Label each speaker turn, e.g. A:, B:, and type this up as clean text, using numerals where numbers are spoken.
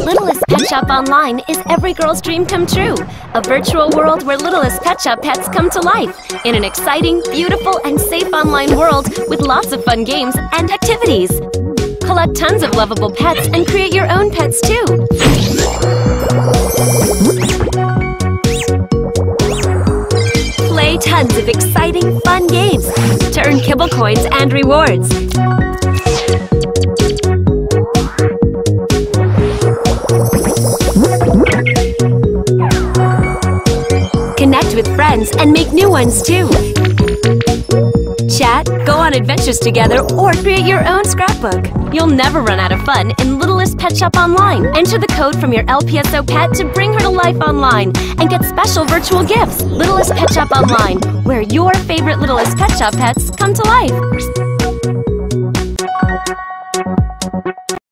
A: Littlest Pet Shop Online is every girl's dream come true. A virtual world where Littlest Pet Shop pets come to life in an exciting, beautiful, and safe online world with lots of fun games and activities. Collect tons of lovable pets and create your own pets too. Play tons of exciting, fun games to earn kibble coins and rewards. Connect with friends and make new ones too. Chat, go on adventures together, or create your own scrapbook. You'll never run out of fun in Littlest Pet Shop Online. Enter the code from your LPSO pet to bring her to life online and get special virtual gifts. Littlest Pet Shop Online, where your favorite Littlest Pet Shop pets come to life.